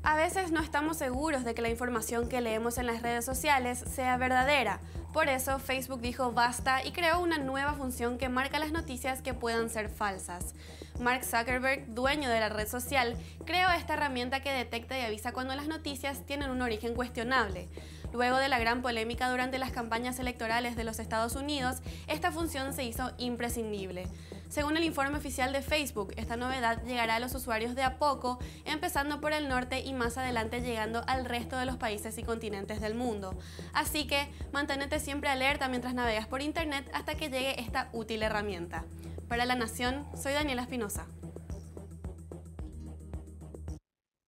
A veces no estamos seguros de que la información que leemos en las redes sociales sea verdadera. Por eso Facebook dijo basta y creó una nueva función que marca las noticias que puedan ser falsas. Mark Zuckerberg, dueño de la red social, creó esta herramienta que detecta y avisa cuando las noticias tienen un origen cuestionable. Luego de la gran polémica durante las campañas electorales de los Estados Unidos, esta función se hizo imprescindible. Según el informe oficial de Facebook, esta novedad llegará a los usuarios de a poco, empezando por el norte y más adelante llegando al resto de los países y continentes del mundo. Así que manténete siempre alerta mientras navegas por internet hasta que llegue esta útil herramienta. Para La Nación, soy Daniela Espinosa.